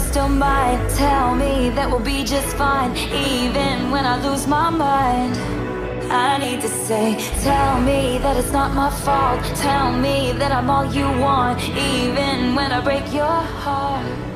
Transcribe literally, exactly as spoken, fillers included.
still mine. Tell me that we'll be just fine, even when I lose my mind. I need to say, tell me that it's not my fault. Tell me that I'm all you want, even when I break your heart.